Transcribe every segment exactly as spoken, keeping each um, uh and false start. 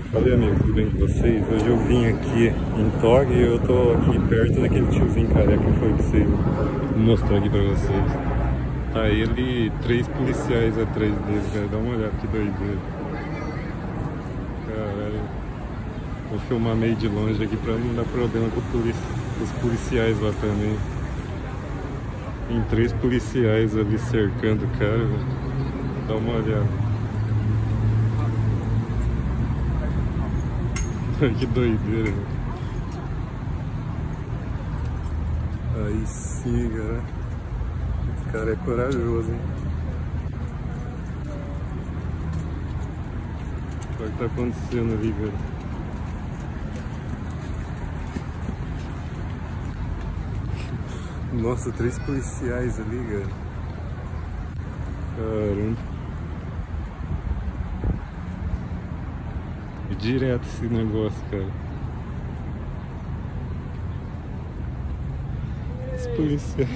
Falei, amigos, tudo bem com vocês? Hoje eu vim aqui em Tog e eu tô aqui perto daquele tiozinho careca que foi pra vocês. Vou mostrar aqui pra vocês. Tá ele, três policiais atrás dele, cara. Dá uma olhada que doideira. Caralho. Vou filmar meio de longe aqui pra não dar problema com polici os policiais lá também. Tem três policiais ali cercando o cara, velho. Dá uma olhada. Que doideira, velho. Aí sim, cara. Esse cara é corajoso, hein? Olha o que tá acontecendo ali, velho. Nossa, três policiais ali, cara. Caramba. Direto esse negócio, cara. Os policiais.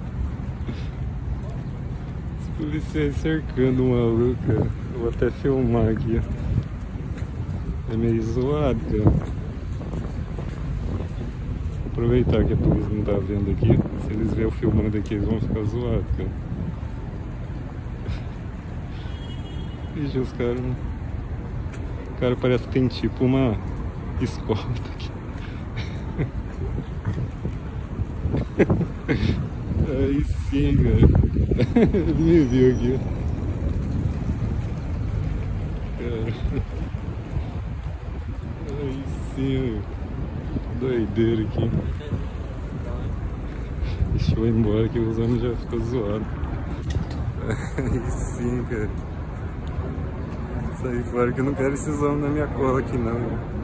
Os policiais cercando o maluco, cara. Eu vou até filmar aqui. É meio zoado, cara. Vou aproveitar que a polícia não tá vendo aqui. Se eles verem eu filmando aqui, eles vão ficar zoados, cara. Ixi, os caras. O cara parece que tem tipo uma escolta aqui. Aí sim, cara. Ele me viu aqui. Cara. Aí sim, doideira aqui. Deixa eu ir embora que os homens já ficam zoados. Aí sim, cara. Sair fora que eu não quero esses homens na minha cola aqui não.